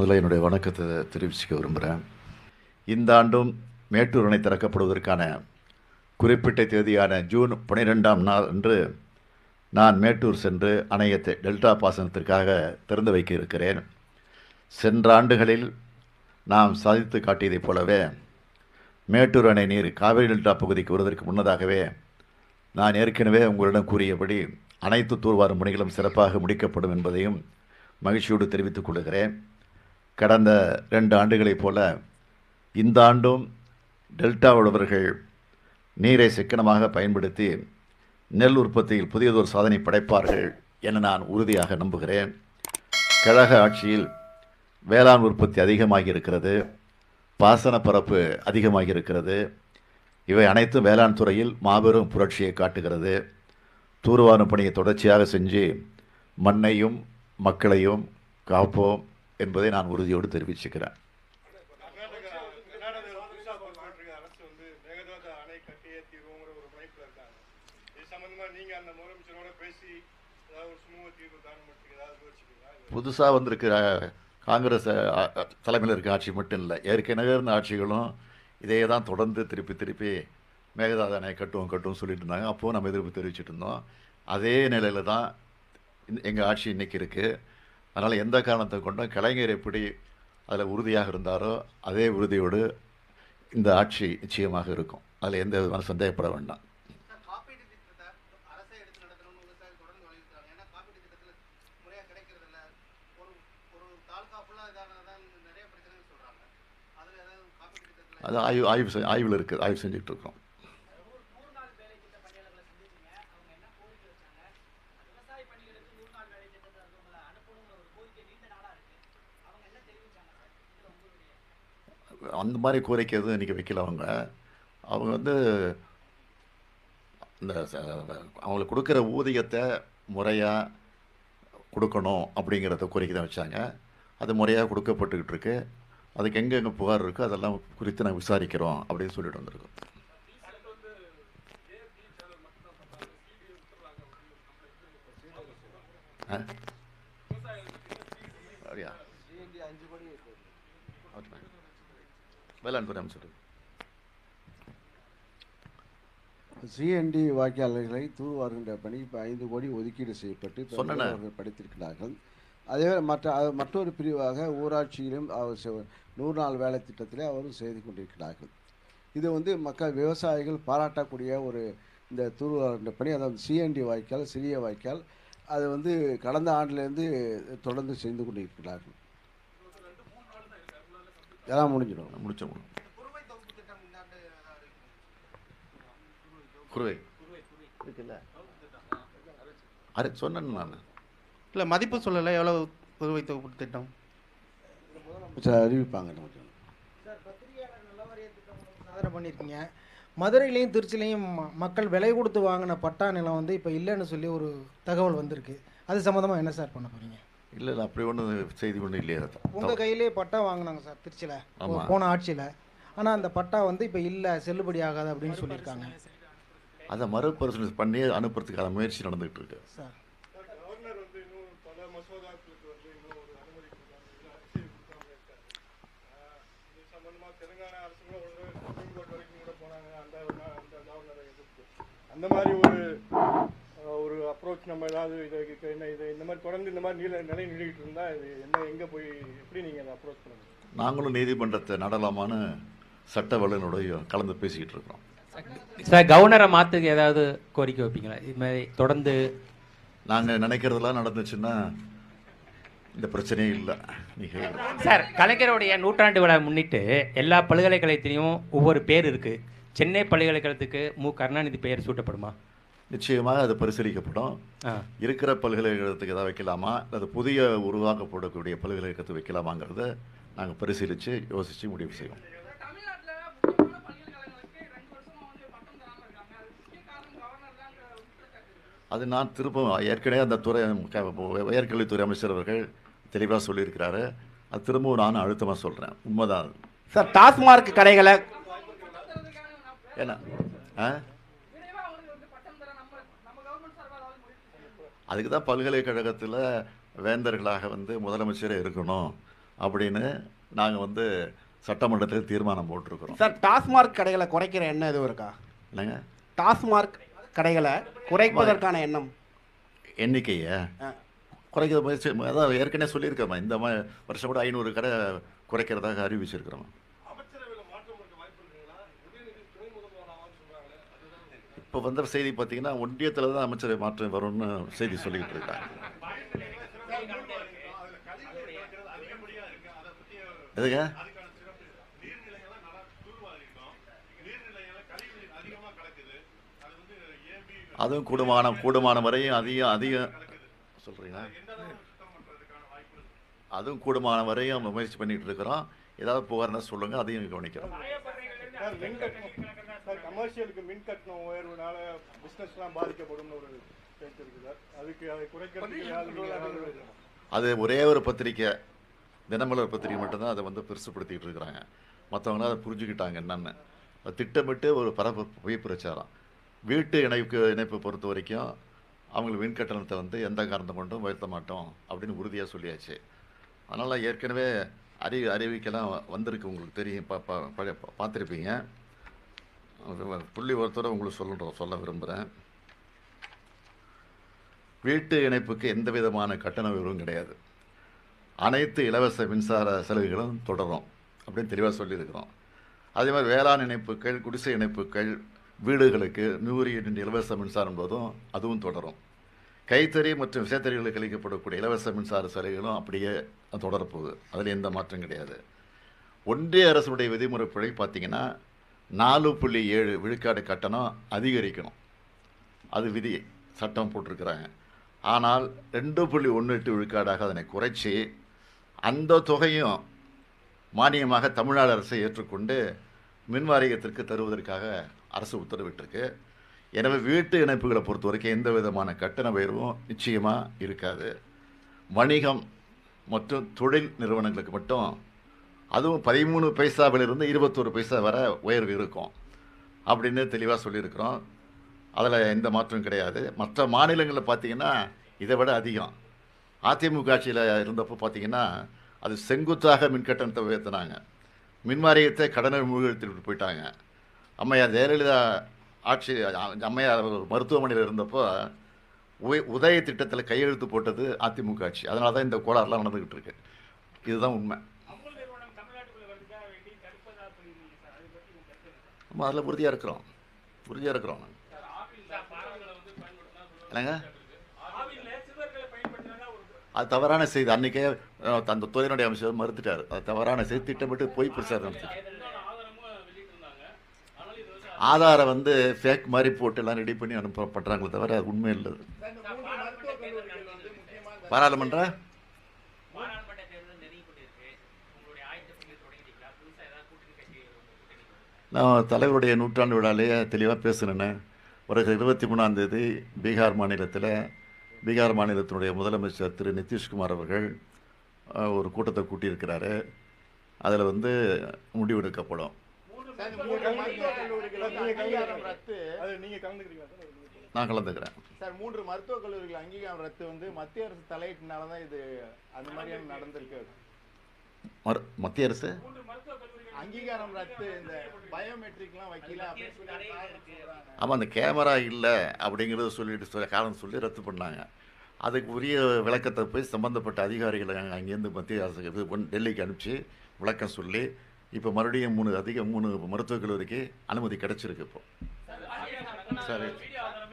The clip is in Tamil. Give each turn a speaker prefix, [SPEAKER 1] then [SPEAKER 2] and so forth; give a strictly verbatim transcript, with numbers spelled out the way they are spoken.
[SPEAKER 1] முதல்ல என்னுடைய வணக்கத்தை தெரிவிச்சுக்க விரும்புகிறேன். இந்த ஆண்டும் மேட்டூர் அணை திறக்கப்படுவதற்கான குறிப்பிட்ட தேதியான ஜூன் பன்னிரெண்டாம் நாள் அன்று நான் மேட்டூர் சென்று அணையத்தை டெல்டா பாசனத்திற்காக திறந்து வைக்க இருக்கிறேன். சென்ற ஆண்டுகளில் நாம் சாதித்து காட்டியதைப் போலவே மேட்டூர் அணை நீர் காவிரி டெல்டா பகுதிக்கு வருவதற்கு முன்னதாகவே நான் ஏற்கனவே உங்களிடம் கூறியபடி அனைத்து தூர்வாரும் பணிகளும் சிறப்பாக முடிக்கப்படும் என்பதையும் மகிழ்ச்சியோடு தெரிவித்துக் கொள்கிறேன். கடந்த ரெண்டு ஆண்டுகளைப் போல இந்த ஆண்டும் டெல்டா உழவர்கள் நீரை சிக்கனமாக பயன்படுத்தி நெல் உற்பத்தியில் புதியதொரு சாதனை படைப்பார்கள் என நான் உறுதியாக நம்புகிறேன். கழக ஆட்சியில் வேளாண் உற்பத்தி அதிகமாகி இருக்கிறது, பாசன பரப்பு அதிகமாகி இருக்கிறது. இவை அனைத்தும் வேளாண் துறையில் மாபெரும் புரட்சியை காட்டுகிறது. தூர்வாரும் பணியை தொடர்ச்சியாக செஞ்சு மண்ணையும் மக்களையும் காப்போம் என்பதை நான் உறுதியோடு தெரிவிச்சுக்கிறேன். புதுசாக வந்திருக்கிற காங்கிரஸ் தலைமையில் இருக்க ஆட்சி மட்டும் இல்லை, ஏற்கனவே இருந்த ஆட்சிகளும் இதே தான் தொடர்ந்து திருப்பி திருப்பி மேகதாது அணை கட்டுவோம் கட்டுவோம் சொல்லிட்டு இருந்தாங்க. அப்போது நம்ம எதிர்ப்பு தெரிவிச்சுட்டு இருந்தோம். அதே நிலையில் தான் எங்கள் ஆட்சி இன்றைக்கி இருக்குது. அதனால் எந்த காரணத்தை கொண்டும் கலைஞர் எப்படி அதில் உறுதியாக இருந்தாரோ அதே உறுதியோடு இந்த ஆட்சி நிச்சயமாக இருக்கும். அதில் எந்த விதமான சந்தேகப்பட வேண்டாம். அது ஆய்வு ஆய்வு ஆய்வில் இருக்குது, ஆய்வு செஞ்சுக்கிட்டு இருக்கோம். அந்த மாதிரி கோரிக்கை எதுவும் இன்றைக்கி வைக்கல. அவங்க அவங்க வந்து இந்த அவங்களுக்கு கொடுக்குற ஊதியத்தை முறையாக கொடுக்கணும் அப்படிங்கிறத கோரிக்கை தான் வச்சாங்க. அது முறையாக கொடுக்கப்பட்டுக்கிட்டு இருக்கு. அதுக்கு எங்கெங்கே புகார் இருக்குது அதெல்லாம் குறித்து நாங்கள் விசாரிக்கிறோம் அப்படின்னு சொல்லிட்டு வந்திருக்கோம். அப்படியா? வேளாண் துறை அமைச்சர்
[SPEAKER 2] சிஎன்டி வாக்கியாளர்களை தூர்வாருகின்ற பணி இப்போ ஐந்து கோடி ஒதுக்கீடு செய்யப்பட்டு அவர்கள் படித்திருக்கிறார்கள். அதே மற்ற மற்றொரு பிரிவாக ஊராட்சியிலும் அவர் நூறு நாள் வேலை திட்டத்திலே அவரும் செய்து கொண்டிருக்கிறார்கள். இது வந்து மக்கள் விவசாயிகள் பாராட்டக்கூடிய ஒரு இந்த தூர்வாருகின்ற பணி, அதாவது சிஎன்டி வாய்க்கால் சிறிய வாய்க்கால், அது வந்து கடந்த ஆண்டிலேருந்து தொடர்ந்து செய்து கொண்டிருக்கிறார்கள். எல்லாம் முடிஞ்சிடும்
[SPEAKER 1] முடிச்ச குருவை இருக்குல்ல அது சொன்னேன் நான்.
[SPEAKER 3] இல்லை மதிப்பு சொல்லலை, எவ்வளோ குறுவை தொகுப்பு திட்டம்
[SPEAKER 2] அறிவிப்பாங்க.
[SPEAKER 4] சாதனை பண்ணியிருக்கீங்க. மதுரையிலையும் திருச்சிலையும் மக்கள் விலை கொடுத்து வாங்கின பட்டா நிலம் வந்து இப்போ இல்லைன்னு சொல்லி ஒரு தகவல் வந்திருக்கு. அது சம்மந்தமாக என்ன சார் பண்ண போகிறீங்க?
[SPEAKER 1] இல்லை இல்லை அப்படி ஒன்றும் செய்தி ஒன்றும் இல்லையா?
[SPEAKER 4] உங்கள் கையிலே பட்டா வாங்கினாங்க சார் திருச்சியில் போன ஆட்சியில். ஆனால் அந்த பட்டா வந்து இப்போ இல்லை, செல்லுபடி ஆகாது அப்படின்னு சொல்லியிருக்காங்க.
[SPEAKER 1] அதை மறுபரிசீலனை பண்ணி அனுப்புறதுக்கான முயற்சி நடந்துகிட்டு இருக்கு
[SPEAKER 4] சார்.
[SPEAKER 5] அந்த மாதிரி ஒரு ஒரு அப்ரோச் நம்ம ஏதாவது இதை என்ன இது இந்த மாதிரி தொடர்ந்து இந்த மாதிரி நீல நிலை நிலைக்கிட்டு இருந்தால் இது என்ன எங்கே போய் எப்படி நீங்கள் அதை அப்ரோச் பண்ணுங்க?
[SPEAKER 1] நாங்களும் நீதிமன்றத்தை நடலாமான்னு சட்ட வல்லுநருடைய கலந்து பேசிக்கிட்டு இருக்கோம்.
[SPEAKER 6] சார், கவர்னரை மாற்றுக்கு ஏதாவது கோரிக்கை வைப்பீங்களா? இது மாதிரி தொடர்ந்து
[SPEAKER 1] நாங்கள் நினைக்கிறதெல்லாம் நடந்துச்சுன்னா இந்த பிரச்சனையே இல்லை. நீங்கள்
[SPEAKER 6] சார், கலைஞருடைய நூற்றாண்டு விழா முன்னிட்டு எல்லா பல்கலைக்கழகத்திலையும் ஒவ்வொரு பேர் இருக்குது. சென்னை பல்கலைக்கழகத்துக்கு மு கருணாநிதி பெயர் சூட்டப்படுமா?
[SPEAKER 1] நிச்சயமாக அது பரிசீலிக்கப்படும். இருக்கிற பல்கலைக்கழகத்துக்கு எதாவது வைக்கலாமா, அது புதிய உருவாக்கப்படக்கூடிய பல்கலைக்கழகத்துக்கு வைக்கலாமாங்கிறத நாங்கள் பரிசீலித்து யோசித்து முடிவு செய்வோம். அது நான் திரும்ப ஏற்கனவே அந்த துறை உயர்கல்வித்துறை அமைச்சர் அவர்கள் தெளிவாக சொல்லியிருக்கிறாரு. அது திரும்பவும் நான் அழுத்தமாக சொல்கிறேன். உண்மைதான்
[SPEAKER 3] சார். டாஸ்மார்க் கடைகளை
[SPEAKER 1] ஏன்னா ஆ அதுக்கு தான் பல்கலைக்கழகத்தில் வேந்தர்களாக வந்து முதலமைச்சரே இருக்கணும், அப்படின்னு நாங்கள் வந்து சட்டமன்றத்தில் தீர்மானம் போட்டிருக்கிறோம்.
[SPEAKER 7] சார் டாஸ்மார்க் கடைகளை குறைக்கிற எண்ணம் எதுவும் இருக்கா?
[SPEAKER 1] இல்லைங்க,
[SPEAKER 7] டாஸ்மார்க் கடைகளை குறைப்பதற்கான எண்ணம்
[SPEAKER 1] எண்ணிக்கையை குறைக்கிற முயற்சி அதான் ஏற்கனவே சொல்லியிருக்கோமா, இந்த மா வருஷம் கூட ஐநூறு கடை குறைக்கிறதாக அறிவிச்சிருக்கிறோம். இப்போ வந்த செய்தி பார்த்தீங்கன்னா ஒன்றியத்தில் தான் அமைச்சரவை மாற்றம் வரும்னு செய்தி சொல்லிக்கிட்டு இருக்காங்க. எதுங்க? அதுவும் கூடுமான கூடுமான வரையும் அதிகம் அதிகம் சொல்கிறீங்களா? அதுவும் கூடுமான வரையும் முயற்சி பண்ணிகிட்டு இருக்கிறோம். ஏதாவது புகார்னா சொல்லுங்கள், அதையும் கவனிக்கிறோம்.
[SPEAKER 5] சார் மின் கட்டணம் சார் கமர்ஷியலுக்கு மின் கட்டணம் உயர்வுனால பிஸ்னஸ்லாம் பாதிக்கப்படும்னு ஒரு பேச்சு இருக்குது சார். அதுக்கு அதை குறைக்கிறதுக்கு
[SPEAKER 1] அது ஒரே ஒரு பத்திரிக்கை, தினமலர் பத்திரிக்கை மட்டும்தான் அதை வந்து பெருசுப்படுத்திக்கிட்டு இருக்கிறாங்க. மற்றவங்களாம் அதை புரிஞ்சுக்கிட்டாங்க என்னென்னு. அது திட்டமிட்டு ஒரு பரப்பு பொய் பிரச்சாரம். வீட்டு இணைப்பு இணைப்பை பொறுத்த வரைக்கும் அவங்களுக்கு மின் கட்டணத்தை வந்து எந்த காரணத்தை கொண்டும் உயர்த்த மாட்டோம் அப்படின்னு உறுதியாக சொல்லியாச்சு. அதனால் ஏற்கனவே அறி அறிவிக்கலாம் வந்திருக்கு, உங்களுக்கு தெரியும், பா பா பார்த்துருப்பீங்க. புள்ளி ஒருத்தர உங்களுக்கு சொல்லுறோம் சொல்ல விரும்புகிறேன். வீட்டு இணைப்புக்கு எந்த விதமான கட்டண உயர்வும் கிடையாது. அனைத்து இலவச மின்சார செலவுகளும் தொடரும் அப்படின்னு தெளிவாக சொல்லியிருக்கிறோம். அதே மாதிரி வேளாண் இணைப்புகள், குடிசை இணைப்புகள், வீடுகளுக்கு நூறு யூனிட் இலவச மின்சாரம் போதும் அதுவும் தொடரும். கைத்தறி மற்றும் விசைத்தறிகளுக்கு அளிக்கப்படக்கூடிய இலவச மின்சார செலவுகளும் அப்படியே தொடரப்போகுது. அதில் எந்த மாற்றம் கிடையாது. ஒன்றிய அரசுடைய விதிமுறைப்படி பார்த்திங்கன்னா நாலு புள்ளி ஏழு விழுக்காடு கட்டணம் அதிகரிக்கணும். அது விதி சட்டம் போட்டிருக்கிறாங்க. ஆனால் ரெண்டு புள்ளி ஒன்று எட்டு விழுக்காடாக அதனை குறைச்சி அந்த தொகையும் மானியமாக தமிழ்நாடு அரசை ஏற்றுக்கொண்டு மின் வாரியத்திற்கு தருவதற்காக அரசு உத்தரவிட்டிருக்கு. எனவே வீட்டு இணைப்புகளை பொறுத்த வரைக்கும் எந்த விதமான கட்டண உயர்வும் நிச்சயமாக இருக்காது. வணிகம் மற்றும் தொழில் நிறுவனங்களுக்கு மட்டும் அதுவும் பதிமூணு பைசாவிலிருந்து இருபத்தோரு பைசா வரை உயர்வு இருக்கும் அப்படின்னு தெளிவாக சொல்லியிருக்கிறோம். அதில் எந்த மாற்றமும் கிடையாது. மற்ற மாநிலங்களில் பார்த்திங்கன்னா இதை விட அதிகம். அதிமுக ஆட்சியில் இருந்தப்போ பார்த்திங்கன்னா அது செங்குத்தாக மின்கட்டணத்தை உயர்த்தினாங்க. மின் வாரியத்தை கடனை மூழ்கடித்துட்டு போயிட்டாங்க. அம்மையார் ஜெயலலிதா ஆட்சி அம்மையார் மருத்துவமனையில் இருந்தப்போ உய உதய திட்டத்தில் கையெழுத்து போட்டது அதிமுக ஆட்சி. அதனால தான் இந்த கோளாறுலாம் நடந்துக்கிட்டு இருக்கு. இதுதான் உண்மை. நம்ம அதில் உறுதியாக இருக்கிறோம் உறுதியாக இருக்கிறோம் இல்லைங்க. அது தவறான செய்தி. அன்றைக்கே அந்த துறையினுடைய அமைச்சர் மறுத்துட்டார். அது தவறான செய்தி, திட்டமிட்டு போய் பிரச்சாரம் நடத்திட்டு ஆதாரம் வந்து ஃபேக் மாதிரி போட்டு எல்லாம் ரெடி பண்ணி அனுப்ப பண்ணுறாங்களே தவிர அது உண்மை இல்லை. பாராளுமன்ற நான் தலைவருடைய நூற்றாண்டு விழாலேயே தெளிவாக பேசுனேன்னு. ஒரு இருபத்தி மூணாம் தேதி பீகார் மாநிலத்தில் பீகார் மாநிலத்தினுடைய முதலமைச்சர் திரு நிதிஷ்குமார் அவர்கள் ஒரு கூட்டத்தை கூட்டியிருக்கிறாரு. அதில் வந்து முடிவெடுக்கப்படும். நான் கலந்துக்கிறேன்
[SPEAKER 8] சார். மூன்று மருத்துவக் கல்லூரிகள் அங்கீகாரம் ரத்து வந்து மத்திய அரசு தலையீட்டுனால தான் இது அந்த மாதிரியான நடந்திருக்கு.
[SPEAKER 1] மத்திய அரசு
[SPEAKER 8] அங்கீகாரம் ரத்து, இந்த பயோமெட்ரிக்லாம் வைக்கல.
[SPEAKER 1] ஆமாம், அந்த கேமரா இல்லை அப்படிங்கிறத சொல்லிட்டு சொல்ல காரணம் சொல்லி ரத்து பண்ணாங்க. அதுக்கு உரிய விளக்கத்தை போய் சம்மந்தப்பட்ட அதிகாரிகளை அங்கேருந்து மத்திய அரசு இது பண்ணி டெல்லிக்கு அனுப்பிச்சு விளக்கம் சொல்லி இப்போ மறுபடியும் மூணு அதிக மூணு மருத்துவக் கல்லூரிக்கு அனுமதி கிடச்சிருக்கு இப்போ. சரி.